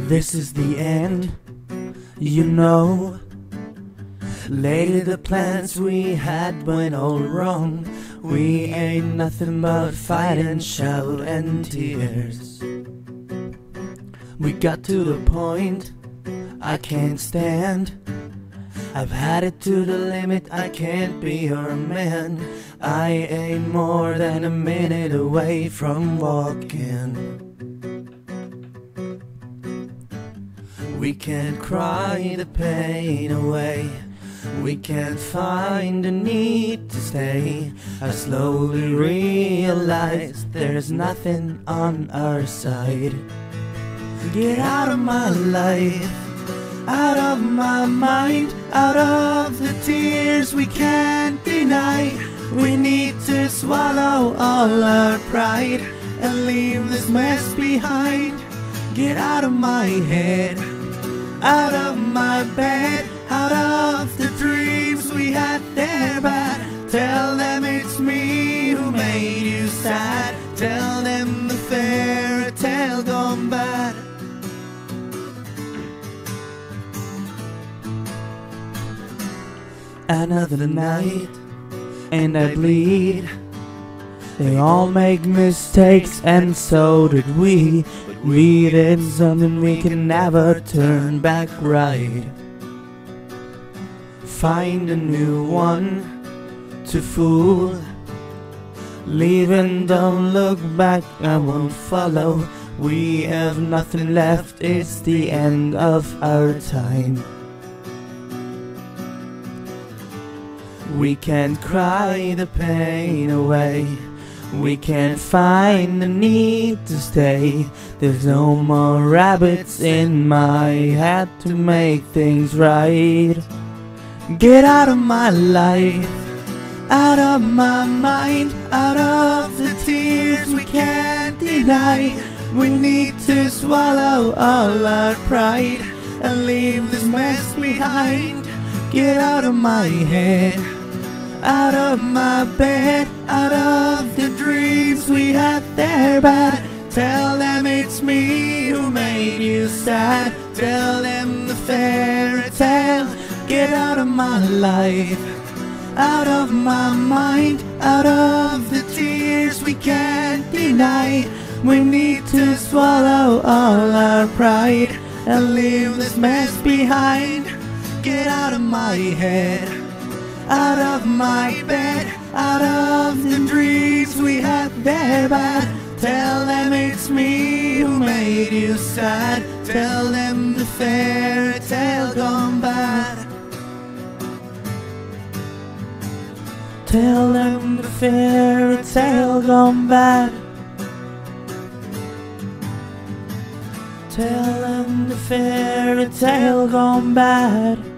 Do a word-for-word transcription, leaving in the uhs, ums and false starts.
This is the end, you know. Lately the plans we had went all wrong. We ain't nothing but fight and shout and tears. We got to the point I can't stand. I've had it to the limit, I can't be your man. I ain't more than a minute away from walking. We can't cry the pain away. We can't find the need to stay. I slowly realize there's nothing on our side. Get out of my life, out of my mind, out of the tears we can't deny. We need to swallow all our pride and leave this mess behind. Get out of my head, out of my bed, out of the dreams we had there bad. Tell them it's me who made you sad. Tell them the fairy tale gone bad. Another night and I bleed. They all make mistakes and so did we. We did something we can never turn back right. Find a new one to fool. Leave and don't look back, I won't follow. We have nothing left, it's the end of our time. We can't cry the pain away. We can't find the need to stay. There's no more rabbits in my hat to make things right. Get out of my life, out of my mind, out of the tears we can't deny. We need to swallow all our pride and leave this mess behind. Get out of my head, out of my bed, out of the dreams we had there bad. Tell them it's me who made you sad. Tell them the fairy tale. Get out of my life, out of my mind, out of the tears we can't deny. We need to swallow all our pride and leave this mess behind. Get out of my head, out of my bed, out of the dreams we had there bad. Tell them it's me who made you sad. Tell them the fairy tale gone bad. Tell them the fairy tale gone bad. Tell them the fairy tale gone bad.